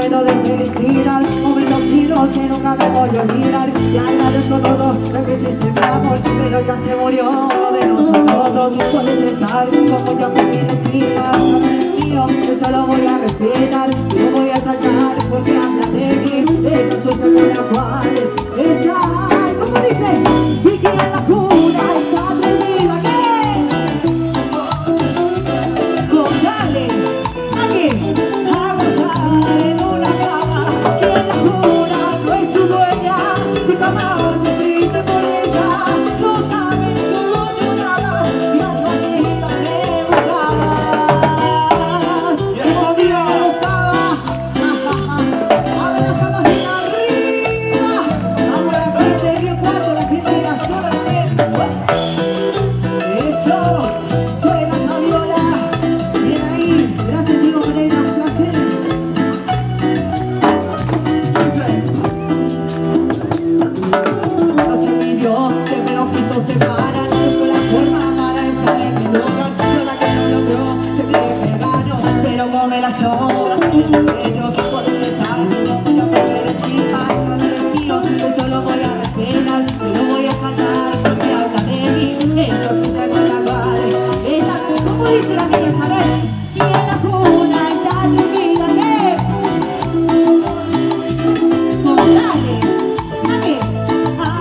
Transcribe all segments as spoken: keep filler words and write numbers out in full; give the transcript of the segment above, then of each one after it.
lleno de felicidad, momentos finos que nunca me voy a olvidar. Y agradezco todo lo que hiciste mi amor, pero ya se murió uno de nosotros. Puedes estar como yo con mi vecina, no eres mío, eso lo voy a respetar. No voy a saltar porque habla de mí, esa suerte con la cual esa, ¿cómo dice? Vicky en la cuna, esa atrevida que con dale, aquí, a gozar en una cama, y en la cuna no es su dueña, si jamás se triste por ella, no sabes cómo lloraba, las manitas me buscabas, y como mira me buscaba, a ver las manos bien arriba, vamos a la gente bien fuerte, la gente de la zona también, eso, suena esa viola, bien ahí, gracias Diego Pereira, un placer. No se midió, que me lo quiso separar, busco la forma para estar en mi lugar, yo la que no logró, se cree que ganó, pero come las horas, ellos pueden estar, no voy a perder encima, no eres mío, eso lo voy a respetar, no voy a saltar, porque habla de mí, eso es un juego en la cual, esa, ¿cómo dice la niña, sabes? Y en la cuna esa atrevida que, oh, dale, aquí, ah.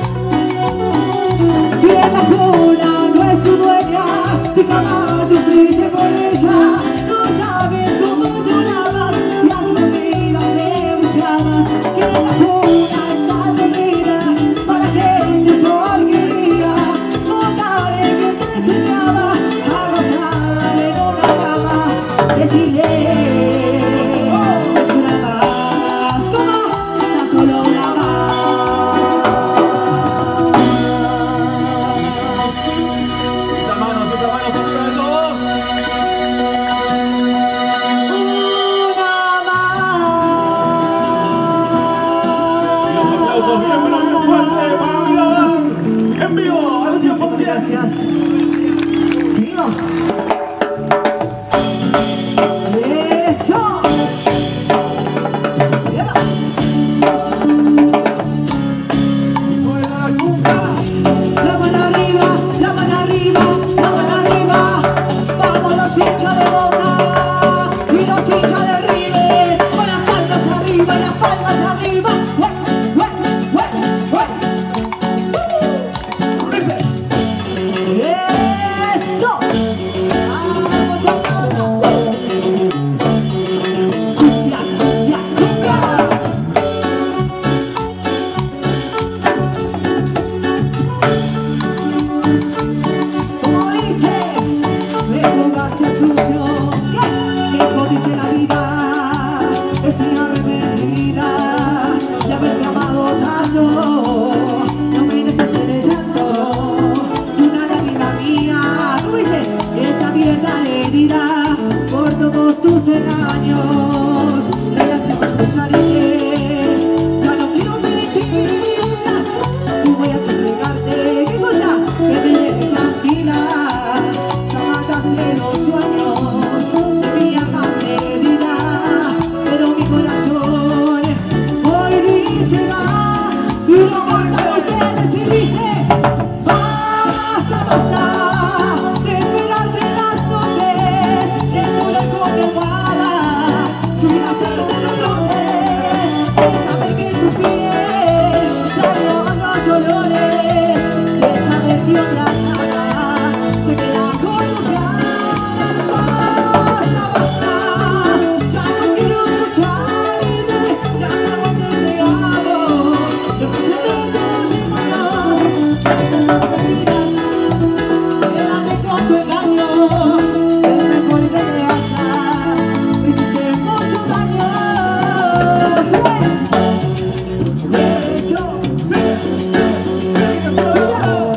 Y en la cuna no es su dueña, si jamás sufriste por ella, no sabes cómo llorabas, las mentiras me buscabas. Y en la cuna está atrevida, para gente porquería, no sabes que te enseñaba a gozar en una cama. Decirle, es una más, como tan solo una más. Esas manos, esas manos arriba de todos. Una Y los aplausos bien, pero bien fuerte para Miradas en vivo al cien por ciento. Gracias. Seguimos. Eso. Yeah. Y suena la cumbia. La mano arriba, la mano arriba, la mano arriba. Vamos los hinchas de Boca y los hinchas de River. Con las palmas arriba y las palmas arriba. Hue, hue, hue, hue. Dice. Eso. Vamos a todos. Cumbia, cumbia, cumbia. Como dice, me pongas el sucio, que dice la vida, es una arrepentida, ya ves que amado tanto, no mereces el llanto, y una lágrima mía, como dice, es abierta la herida, por todos tus engaños, la ya se va a escuchar y ya no quiero mentiras, y voy a suplicarte, ¿qué cosa? Que me dejes tranquila, ya mataste los sueños de mi alma perdida, pero mi corazón hoy dice va, y lo cantan ustedes y dice basta, basta de esperarte en las noches, de poder con el guarda, sin hacerte reproches, de saber que tu piel la lavas los dolores, de saber que otra cara se queda con tus ganas. Basta, basta, ya no quiero escucharte, ya no te amo, yo no sé de mi mano, quédate con tu engaño, es mejor que te vayas, me hiciste mucho daño. Yo, Sigue, sigue, sigue, sigue.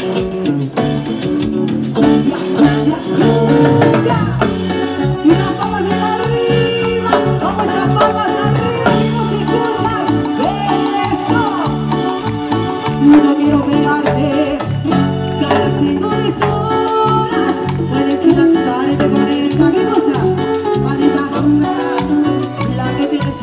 y las palmas bien arriba, vamos las palmas arriba, que no se escuchan. Eso. No quiero pegarte, casi no de horas, puedes quitarte con esa que cosa, maldita, la que tienes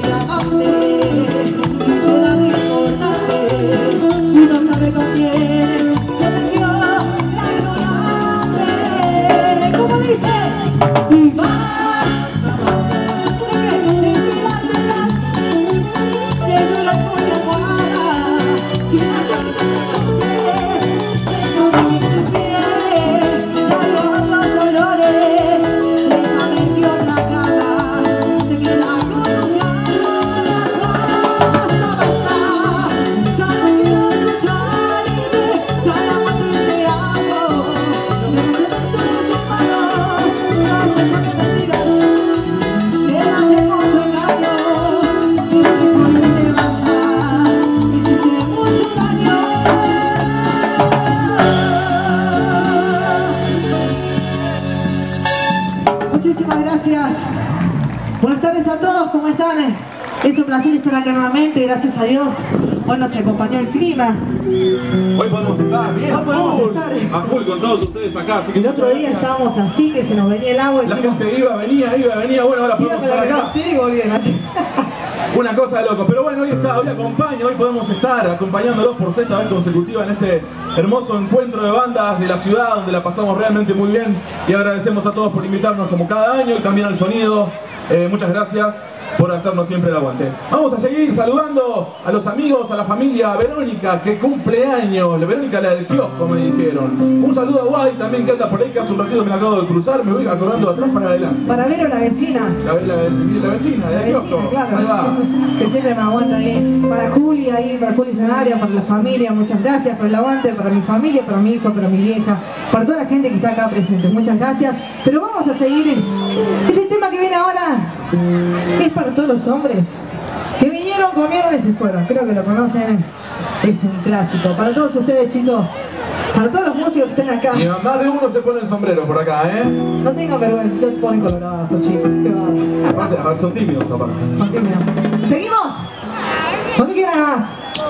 Es un placer estar acá nuevamente, gracias a Dios. Hoy nos acompañó el clima. Hoy podemos estar bien, Hoy podemos full, estar. a full con todos ustedes acá. Así que El otro día estábamos así, que se nos venía el agua. Y la dijimos, gente iba, venía, iba, venía. Bueno, ahora podemos estar acá. Sí, volvieron así. Una cosa de loco, pero bueno, hoy está, hoy acompaña, hoy podemos estar acompañándolos por sexta vez consecutiva en este hermoso encuentro de bandas de la ciudad, donde la pasamos realmente muy bien y agradecemos a todos por invitarnos como cada año y también al sonido. Eh, muchas gracias por hacernos siempre el aguante. Vamos a seguir saludando a los amigos, a la familia Verónica, que cumple años. Verónica, la del kiosco, me dijeron. Un saludo a Guay también, que anda por ahí, que hace un ratito me la acabo de cruzar. Me voy acordando de atrás para adelante. Para Vero, la vecina. La, la, la, la vecina, la La del vecina, kiosco. claro. Ahí va. Que siempre me aguanta ahí. Para Juli, ahí, para Juli Sanaria, para la familia, muchas gracias por el aguante, para mi familia, para mi hijo, para mi vieja, para toda la gente que está acá presente. Muchas gracias. Pero vamos a seguir. Este tema que viene ahora es para todos los hombres que vinieron, comieron y se fueron. Creo que lo conocen. Es un clásico. Para todos ustedes, chicos. Para todos los músicos que están acá. Y más de uno se pone el sombrero por acá, ¿eh? No tengan vergüenza, ya se ponen colorados estos chicos. Qué va. Aparte, aparte son tímidos aparte. Son tímidos. ¿Seguimos? ¿Dónde quieran más?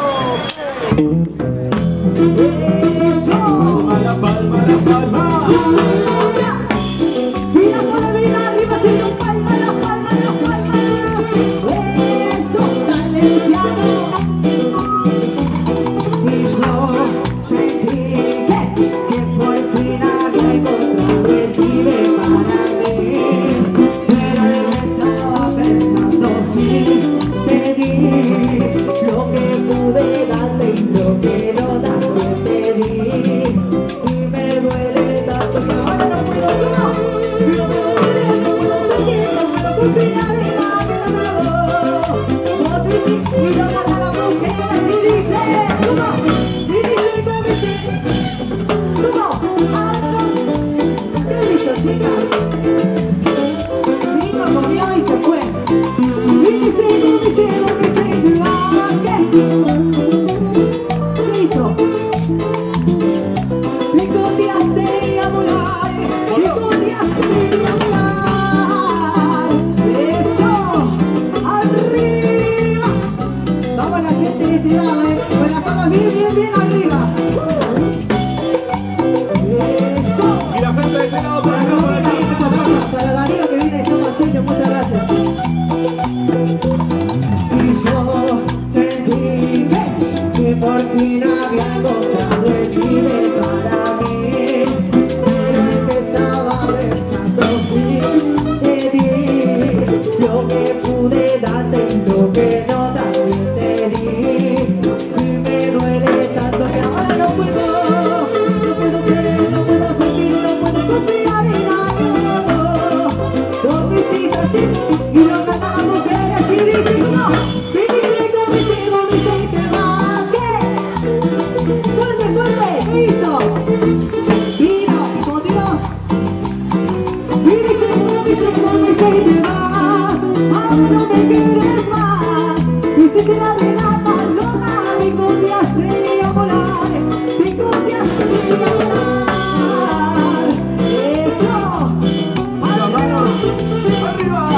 ¡Eso! La palma, la palma. Mira por arriba, arriba, sigue un palma, la palma, la palma. Eso, valenciano. Y yo sentí que, que por fin había encontrado el pibe para mí. Pero yo estaba pensando y te di lo que pude darle y lo que no darle te di. Y me duele tanto que ahora no puedo, no. No puedo, no puedo seguir, no puedo confiar en nada de nuevo. Vos y sí, y no gana la mujer así dice. Uno, y dice como dice. Uno, algo. ¿Qué hizo, chicas? Vino, comió y se fue. Y dice, como dice, como dice, ah, ¿qué? ¿Qué hizo? Me contaste a volar, me contaste a volar. Eso, arriba. Vamos la gente de este lado, eh. Con las palmas bien, bien, bien arriba. Eso. Y la gente de este lado por acá, por acá. Muchas gracias. Para Darío que viene de San Marcelo, muchas gracias. Y yo sentí que, que por fin había encontrado el pibe para mí. Pero empezaba a ver tanto sí, te di lo que pude darte y lo que no darte te di. Y me duele tanto que ahora no puedo, no puedo creer, no puedo sentir, no puedo confiar en nadie. No me hiciste así y no canta la mujer así dice uno. Vivir conmigo, me hiciste más que. Fuerte, fuerte, ¿qué hizo? Vino, contigo. Y dice uno, dice como me hiciste más. Ahora no me quieres más. Dice que la de la paloma me confiaste a volar. Me confiaste a volar. Eso. Arriba. ¡Arriba!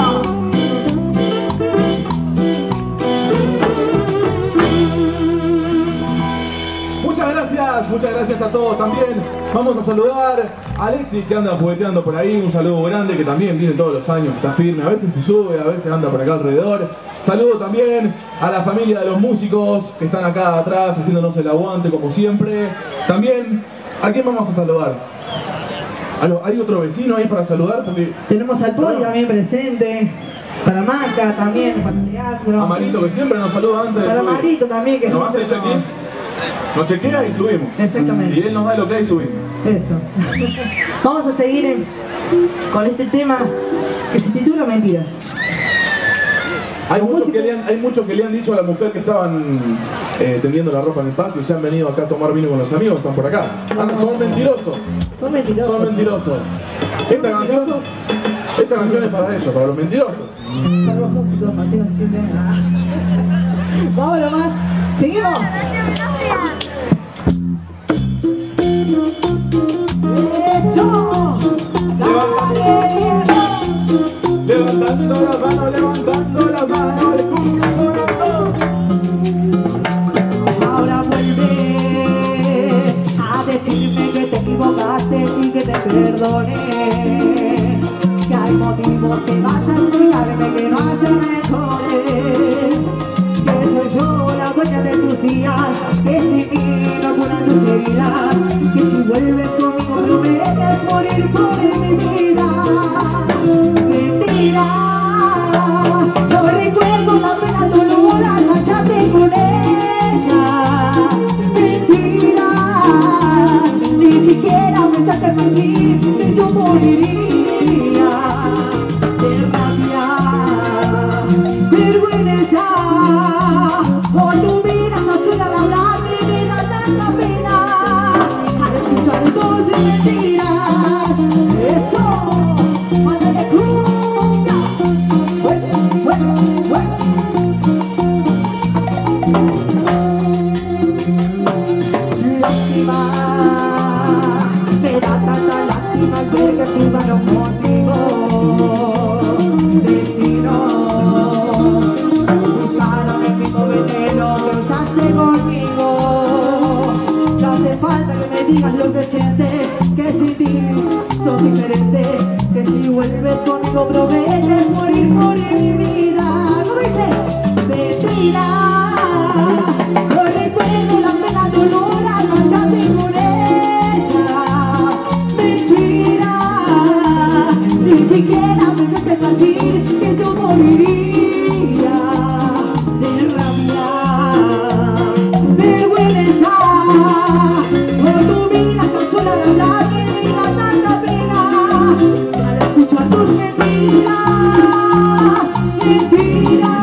Muchas gracias, muchas gracias a todos también. Vamos a saludar a Alexis, que anda jugueteando por ahí. Un saludo grande, que también viene todos los años, está firme. A veces se sube, a veces anda por acá alrededor. Saludo también a la familia de los músicos que están acá atrás haciéndonos el aguante como siempre. También, ¿a quién vamos a saludar? ¿A lo- ¿Hay otro vecino ahí para saludar? Porque Tenemos al Poli también presente. Para Maca también, para Leandro. a Marito, que siempre nos saluda antes de Para subir. Marito también, que Nos hace siempre check-in, nos chequea y subimos. Exactamente. Si él nos da lo que hay, subimos. Eso. Vamos a seguir en- con este tema que se titula Mentiras. Hay Los muchos, que músicos- le han, hay muchos que le han dicho a la mujer que estaban eh, tendiendo la ropa en el patio y se han venido acá a tomar vino con los amigos, están por acá. Ah, son mentirosos, Son mentirosos. son mentirosos. Esta canción, esta canción es para ellos, para los mentirosos. Para los músicos, así no se sienten nada. Vamos nomás. Seguimos. Eso. Dale, Diego. Levantando las manos, levantando las manos, que sin mí no curan tus heridas, que si vuelves conmigo prometes morir por mi vida. Mentiras, no recuerdo la pena, dolor al marcharte con ella. Mentiras, ni siquiera pensaste partir, que yo moriría de rabia, vergüenza. Por tu vida azul al hablar me da tanta pena al escuchar tus mentiras. Eso, mándale cumbia. Bueno, bueno, bueno. Lástima, me da tanta lástima al ver que firmaron contigo. Destino, usaron el mismo veneno que usaste conmigo. No hace falta que me digas lo que sientes, que sin ti sos diferente, que si vuelves conmigo prometes morir por mi vida. ¿Cómo dice? Mentiras, no recuerdo la pena, dolor al marcharte con ella. Mentiras, ni siquiera pensaste partir, que yo moriría de rabia, vergüenza. Por tu vida tan sola al hablar me da tanta pena al escuchar tus mentiras. Mentiras,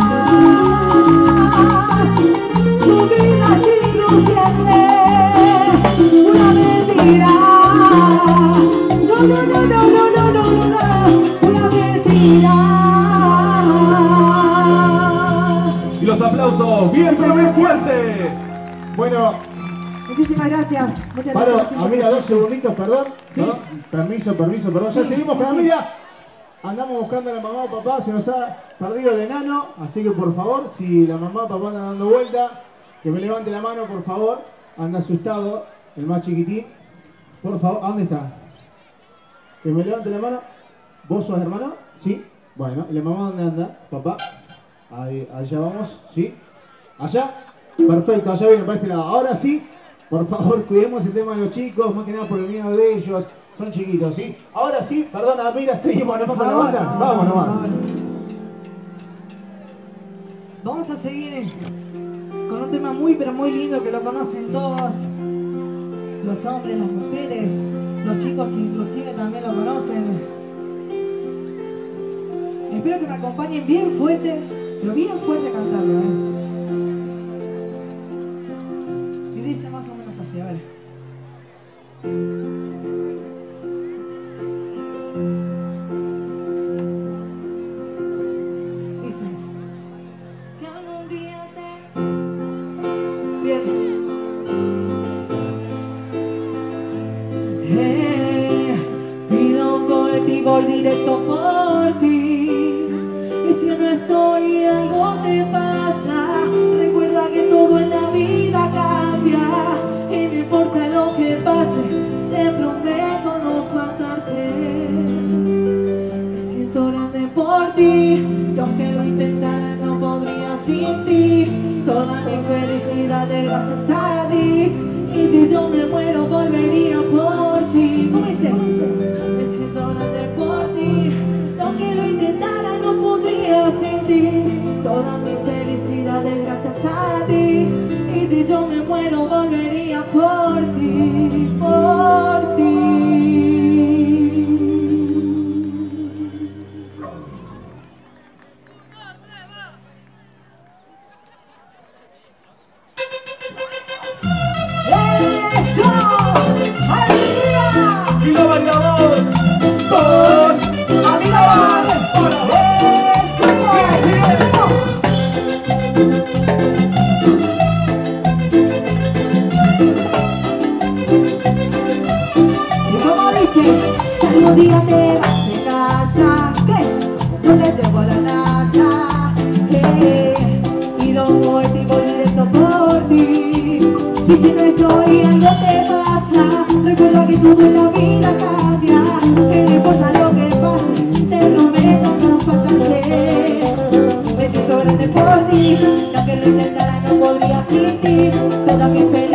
tu vida sin ilusiones, una mentira. No, no, no, no, no, no, no, no, no, una mentira. Y los aplausos bien, pero bien fuerte. Bueno, Muchísimas gracias. Muchas paro, gracias. Amira, dos segunditos, perdón. Sí. ¿No? Permiso, permiso, perdón. Ya Sí, seguimos sí, con sí. Amira. Andamos buscando a la mamá o papá, se nos ha perdido el enano, así que por favor, si la mamá o papá andan dando vuelta, que me levante la mano, por favor. Anda asustado, el más chiquitín. Por favor, ¿a dónde está? Que me levante la mano. ¿Vos sos hermano? ¿Sí? Bueno, ¿y la mamá dónde anda? Papá. Ahí, allá vamos, ¿sí? ¿Allá? Perfecto, allá viene para este lado. Ahora sí, por favor, cuidemos el tema de los chicos, más que nada por el miedo de ellos. Son chiquitos, ¿sí? Ahora sí, perdona, mira, seguimos nomás con la banda. Vamos nomás. Vamos a seguir con un tema muy pero muy lindo que lo conocen todos los hombres, las mujeres, los chicos inclusive también lo conocen. Espero que me acompañen bien fuerte, pero bien fuerte cantando, ¿eh? Y dice más o menos así, a ver. Dice, si algún día te... Bien. Eh, pido un colectivo directo por ti. Y si no estoy, algo te pasa. Recuerda que todo en la vida cambia. Y no importa lo que pase, te prometo no faltarte. Me siento grande por ti, y aunque lo intentara no podría sin ti. Toda mi felicidad es gracias a ti. Y si yo me muero volvería por ti. ¿Cómo dice? Me siento grande por ti, y aunque lo intentara no podría sin ti. Toda mi felicidad es gracias a ti. Y si yo me muero volvería por ti, por ti. ¡Eso! ¡Arriba! Y lo bailamos con ¡Arriba! Y como dice, si algún día te vas de casa, ¿qué? No te llevo a la NASA, ¿qué? Y no voy, te voy directo por ti. Y si no estoy, algo te pasa. Recuerda que todo en la vida cambia. Que no importa lo que pase, te prometo no faltarte. Me siento grande por ti, y aunque lo intentara no podría sin ti. Toda mi fe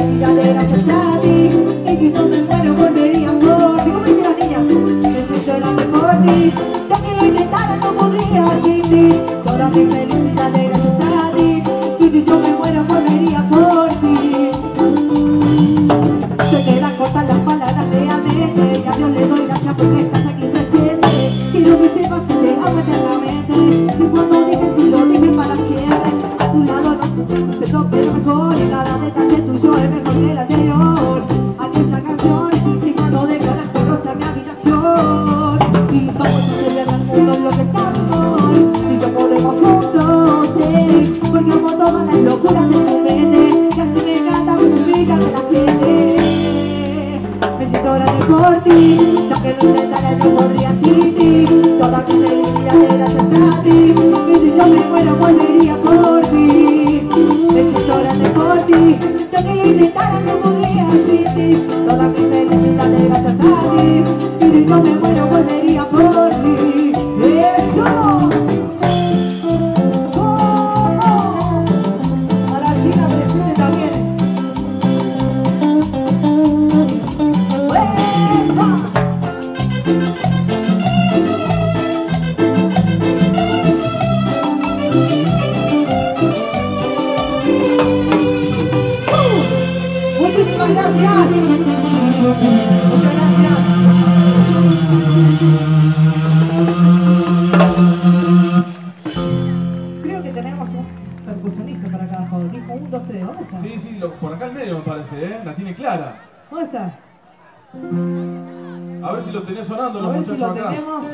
porque amo todas las locuras de tu mente, que así me encanta multiplicar de la gente. Me siento grande por ti, ya que no intentara no podría sin ti. Toda mi felicidad es gracias a ti, que si yo me muero volvería por ti. Me siento grande por ti, ya que lo intentara no podría sin ti. Toda mi felicidad es gracias a ti, que si yo me muero volvería por ti. ¡Eso! Creo que tenemos un percusionista para acá abajo. Dijo un, dos, tres. ¿Dónde está? Sí, sí, lo, por acá al medio me parece, ¿eh? La tiene clara. ¿Dónde está? A ver si lo tenés sonando A los ver muchachos si lo acá. tenemos.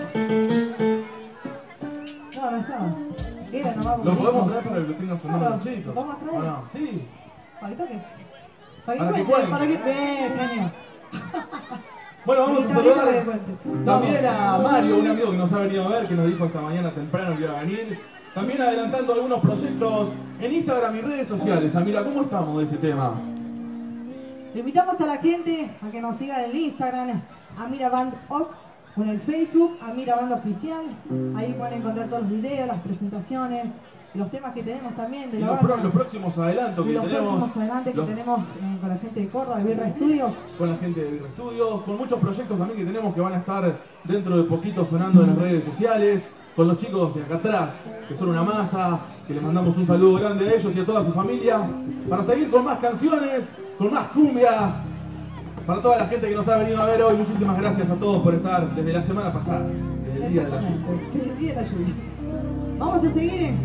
No, no está. Era nomás. ¿Lo podemos traer para que lo tengan sonando Claro, los chicos? ¿vamos a traer? ¿O no? Sí. ¿Para que toque? ¿Para Para que que cuente? cuente. ¿Para que cuente? Genio. Bueno, vamos Sí, a también saludar para que cuente. también a Mario, un amigo que nos ha venido a ver, que nos dijo esta mañana temprano que iba a venir. También adelantando algunos proyectos en Instagram y redes sociales. Amira, ¿cómo estamos de ese tema? Le invitamos a la gente a que nos siga en el Instagram, Amira Band Oc, o en el Facebook, Amira Band Oficial. Ahí pueden encontrar todos los videos, las presentaciones, los temas que tenemos también de Y la los, banda. pro- los próximos adelantos Y que los tenemos. próximos adelante que los- tenemos eh, con la gente de Córdoba, de Birra Studios. con la gente de Birra Studios, con muchos proyectos también que tenemos que van a estar dentro de poquito sonando en las redes sociales, con los chicos de acá atrás, que son una masa, que les mandamos un saludo grande a ellos y a toda su familia, para seguir con más canciones, con más cumbia, para toda la gente que nos ha venido a ver hoy. Muchísimas gracias a todos por estar desde la semana pasada, desde el día de la lluvia. Exactamente. Sí, el día de la lluvia. Vamos a seguir. eh.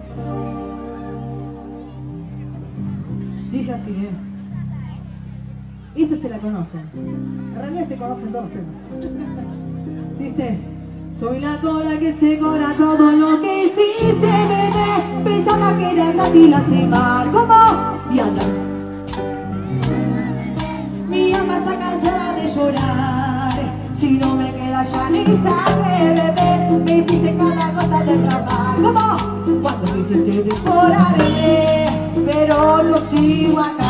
Dice así, ¿eh? Esta se la conocen. En realidad se conocen todos los temas. Dice: soy la cola que se cobra todo lo que hiciste, bebé. Pensaba que era gratis la semana. ¿Cómo? Y anda. Mi alma está cansada de llorar. Si no me queda ya ni sangre, bebé. Me hiciste cada gota derramar. ¿Cómo? Cuando me hiciste devorarme, pero yo sigo acá.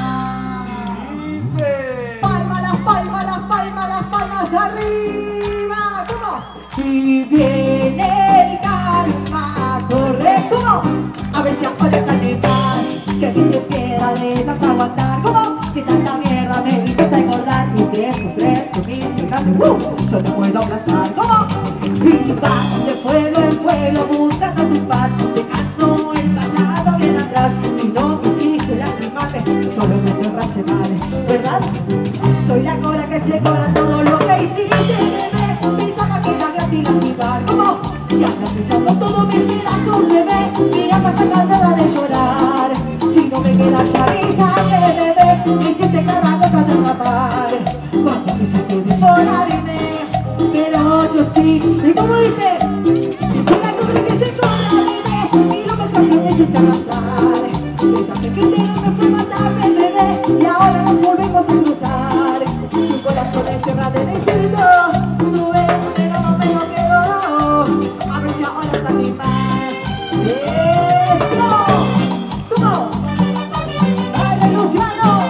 Palmas, las palmas, las palmas, las palmas arriba. ¿Cómo? Si viene el karma, corre. ¿Cómo? A ver si ahora están en paz, que aquí se piedra de tanto aguantar. ¿Cómo? Que tanta mierda me hiciste engordar. Y tres, y tres, y mis grandes, uh, yo te puedo aplastar. ¿Cómo? Y vas de pueblo en pueblo buscando tu paz, dejando el pasado bien atrás. Si no quisiste lastimarme, solo me enterraste mal, ¿verdad? Soy la cobra que se cobra todo lo que hiciste, bebé. Pensaba que era gratis lastimar. ¿Cómo? Y andas pisando todos mis pedazos, bebé. Mi alma está cansada de llorar. Si no me queda ya ni sangre, bebé. Me hiciste cada cosa derramar. Cuando quisiste devorarme, pero yo sí. ¿Y cómo dice? Soy la cobra que se cobra, bebé. Y lo mejor que me hiciste arrastrar. Pensaste que te no me fue matarme, bebé. Y ahora nos volvemos a cruzar. Tu corazón es tierra de desierto. Tu veneno no me lo quedó. A ver si ahora está mi paz. ¡Eso! ¿Cómo? ¡Dale, Luciano!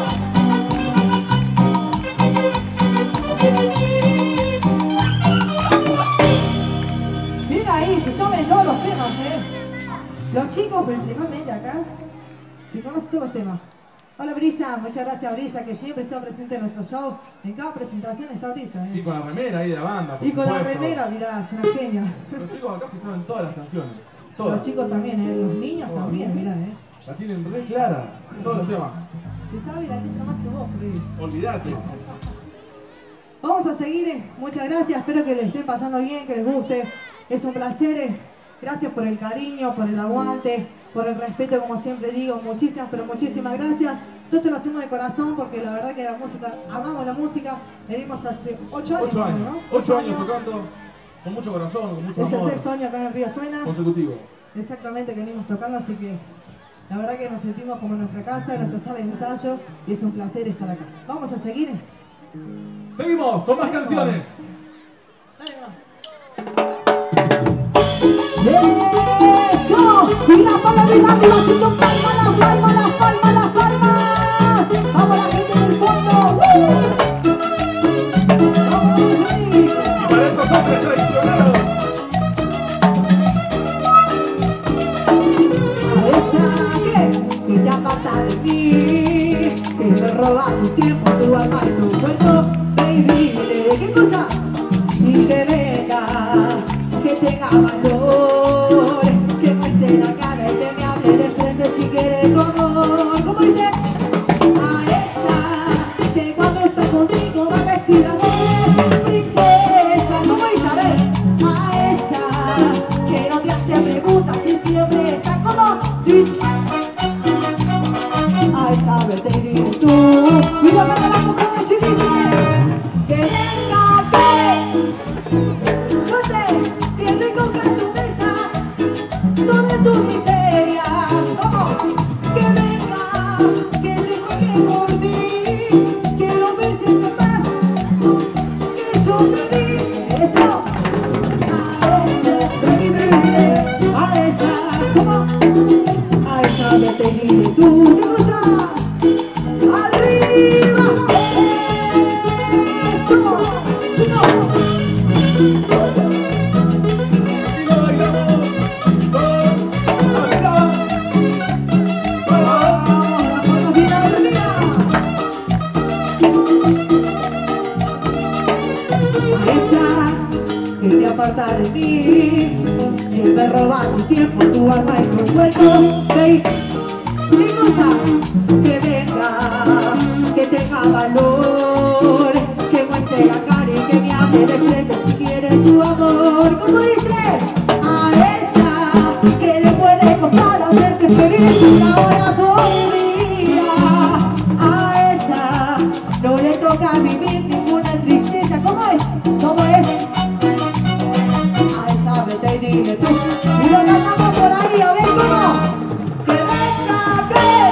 Mira ahí, se tomen todos los temas, ¿eh? Los chicos principalmente acá, si conocen todos los temas. Hola Brisa, muchas gracias Brisa, que siempre está presente en nuestro show. En cada presentación está Brisa, Y ¿eh? con la remera ahí de la banda, por Y con la supuesto. remera, mirá, es una genia. Los chicos acá se saben todas las canciones. Todas. Los chicos también, ¿eh? Los niños Todas. también, mirá, ¿eh? La tienen re clara, todos los temas. Se sabe la letra más que vos, Freddy. Olvídate. Vamos a seguir, eh. Muchas gracias, espero que les estén pasando bien, que les guste. Es un placer, eh. Gracias por el cariño, por el aguante, por el respeto, como siempre digo. Muchísimas, pero muchísimas gracias. Todo esto lo hacemos de corazón porque la verdad que la música, amamos la música. Venimos hace ocho años, Ocho años. ¿no? Ocho años tocando con mucho corazón, con mucho Es el amor sexto año acá en el Río Suena. consecutivo. Exactamente, que venimos tocando, así que La verdad que nos sentimos como en nuestra casa, en nuestra sala de ensayo, y es un placer estar acá. ¿Vamos a seguir? Seguimos con más Seguimos. canciones. Dale más. ¡Eso! Y la palabra arriba, haciendo palmas, las palmas, las palmas, las palmas. Vamos la gente del fondo. ¡Uh! Vamos, sí. Y para esos hombres traicionados. Que te aparta de mí, que me roba tu tiempo, tu alma y tu cuerpo, baby, dile qué cosa, y que venga, que tenga valor, que muestre la cara y que me hable de frente si quiere amor, como dice, a esa, que cuando está contigo va vestida de princesa, como Isabel, a esa, que no te hace preguntas y siempre está como ay, sabes, te digo tú. Y lo canta la mujer y dice que venga, que no sé, que recoja tu mesa toda tu miseria. Vamos, que venga, que se juegue por ti. Quiero ver si es capaz que yo te di eso. A esa, baby, a esa, ¿cómo? A esa, me te digo tú. ¿Qué cosa? ¡Arriba! ¡Eso! ¡Uno! Que te aparta de mí, que me roba tu tiempo, tu alma y tu cuerpo, baby. ¿Qué cosa? Que venga, que tenga valor, que muestre la cara y que me hable de frente si quiere tu amor. ¿Cómo dice? A esa que le puede costar hacerte feliz una hora por día. A esa no le toca vivir ninguna tristeza. ¿Cómo es? ¿Cómo es? A esa vete y dile tú. Y lo cantamos por ahí, a ver cómo. Que venga,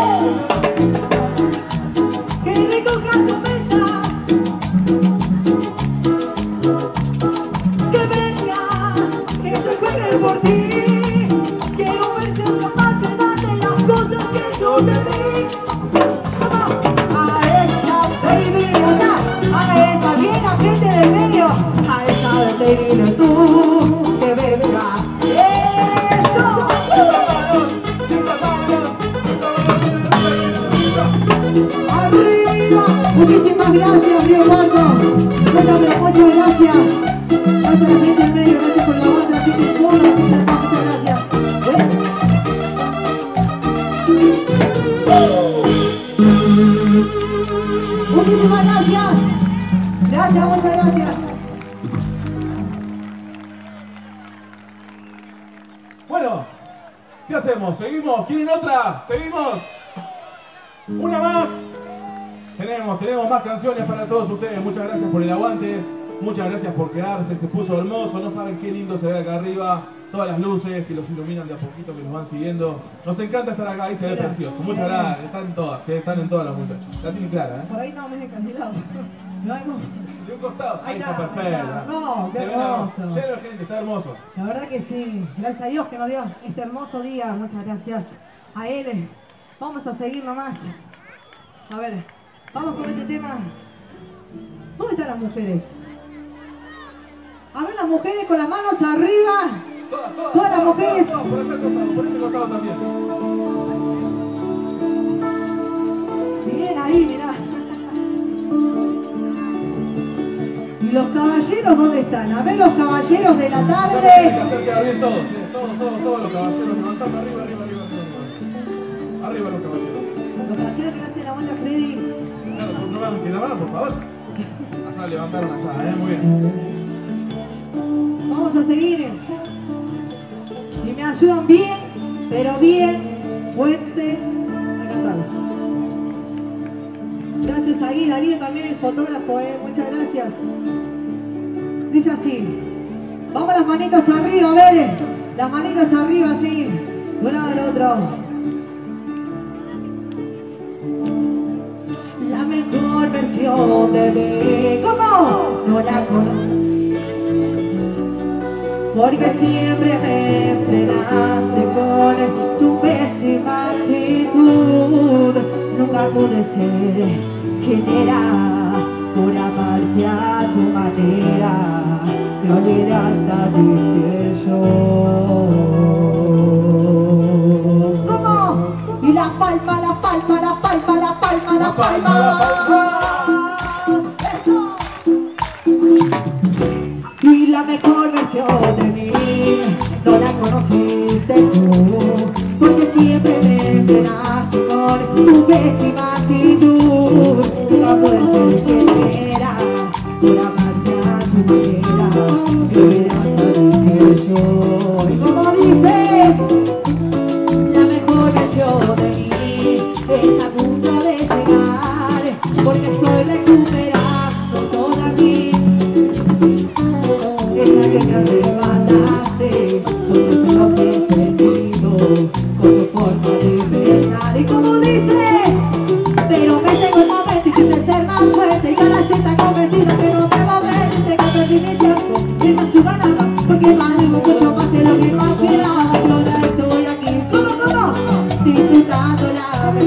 que que recoja tu mesa. Que venga, que se juegue por ti. Quiero ver si es capaz de darte las cosas que yo te di. A esa, baby, allá, a esa vieja gente del medio, a esa vete y dile tú, que venga. ¡Eso! ¡Arriba! Muchísimas gracias, Río Eduardo. Muchas, muchas gracias. Gracias a la gente del medio, gracias por la banda, la gente del fondo, la gente de acá, muchas gracias. ¿Eh? Muchísimas gracias. Gracias, muchas gracias. Bueno, ¿qué hacemos? ¿Seguimos? ¿Quieren otra? ¿Seguimos? ¿Una más? Tenemos, tenemos más canciones para todos ustedes. Muchas gracias por el aguante. Muchas gracias por quedarse. Se puso hermoso. No saben qué lindo se ve acá arriba. Todas las luces que los iluminan de a poquito, que los van siguiendo. Nos encanta estar acá y se ve Mira, precioso. Muchas gracias. Están todas, ¿sí? Están en todas los muchachos. La tienen clara, ¿eh? Por ahí estamos medio encarrilados. No hemos... De un costado. Ahí, Ahí está, está, perfecto. ahí está. No, qué Se ve hermoso. lleno de gente, está hermoso. La verdad que sí. Gracias a Dios que nos dio este hermoso día. Muchas gracias a él. Vamos a seguir nomás. A ver, vamos con este tema. ¿Dónde están las mujeres? A ver, las mujeres con las manos arriba. Todas, todas. Todas las mujeres. Todas, por allá al costado, por este costado también. Bien ahí, mirá. ¿Y los caballeros dónde están? A ver, los caballeros de la Tienen que tarde. hacer quedar bien todos, ¿eh? Todos, todos, todos los caballeros. Levantando arriba, arriba, arriba, arriba. Arriba los caballeros. Los caballeros que le hacen la vuelta a Freddy. Claro, no me hagan que la mano, por favor. Allá levantaron allá, ¿eh? Muy bien. Vamos a seguir. Si me ayudan bien, pero bien, fuerte, a cantarlo. Gracias a Gui Darío, también el fotógrafo, eh. Muchas gracias. Dice así. Vamos las manitas arriba, a ver. Las manitas arriba, así. De un lado del otro. versión de mí. ¿Cómo? No la conozco. Porque siempre me frenaste con tu pésima actitud. Nunca pude ser quien era por amarte a tu manera. Me olvidé hasta dice yo. ¿Cómo? Y la palma, la palma, la palma, la palma, la palma, la palma. Y la mejor versión de mí no la conociste tú, porque siempre me frenaste con tu pésima actitud. No puede ser que era por amarte a tu manera, que hubieras sabido yo. Y como dices, la mejor versión de mí es a punto de llegar, porque estoy recuperando todavía esa que me arrebataste, con tus celos y sentido, con tu forma de pensar. Y como dice, pero me llegó el momento y quise ser más fuerte, y cada vez tan convencida que no te va a ver, sé que perdí mi tiempo, y no su ganada, porque valgo mucho más de lo que imaginaba. Y ahora estoy aquí, como, como, disfrutando la